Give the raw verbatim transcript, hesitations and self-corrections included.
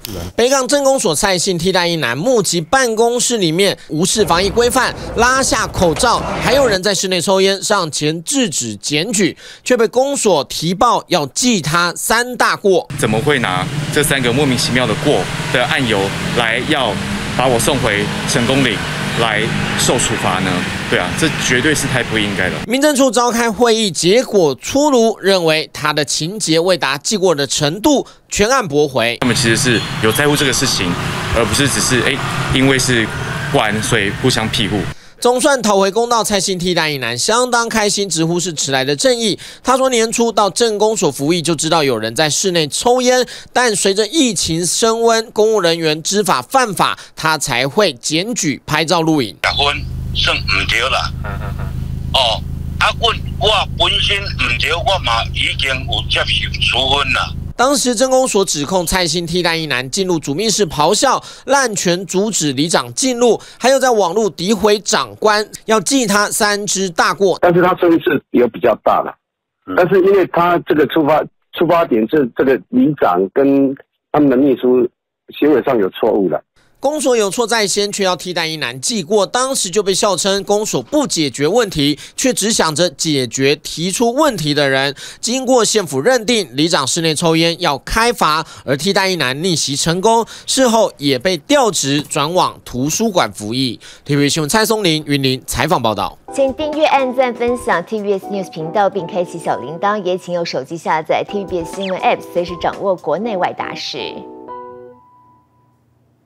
北港镇公所蔡姓替代役男目击办公室里面无视防疫规范，拉下口罩，还有人在室内抽烟，上前制止检举，却被公所提报要记他三大过。 怎么会拿这三个莫名其妙的过的案由来要把我送回成功岭来受处罚呢？对啊，这绝对是太不应该了。 民政处召开会议，结果出炉，认为他的情节未达记过的程度，全案驳回。 他们其实是有在乎这个事情，而不是只是哎，因为是官所以互相庇护。 总算讨回公道，蔡姓替代役男相当开心，直呼是迟来的正义。他说年初到镇公所服役就知道有人在室内抽烟，但随着疫情升温，公务人员知法犯法，他才会检举、拍照录影。 结婚算唔对啦，哦，啊，我我本身唔对，我嘛已经有接受处分啦。 当时镇公所指控蔡姓替代役男进入主密室咆哮、滥权阻止里长进入，还有在网络诋毁长官，要记他三支大过。 但是他声势也比较大了，但是因为他这个出发出发点是这个里长跟他们的秘书行为上有错误了。 公所有错在先，却要替代役男记过，当时就被笑称公所不解决问题，却只想着解决提出问题的人。经过县府认定，里长室内抽烟要开罚，而替代役男逆袭成功，事后也被调职转往图书馆服役。T V B 新闻蔡松林、云林采访报道。 请订阅、按赞、分享 T V B S News 频道，并开启小铃铛，也请用手机下载 T V B S 新闻 App， 随时掌握国内外大事。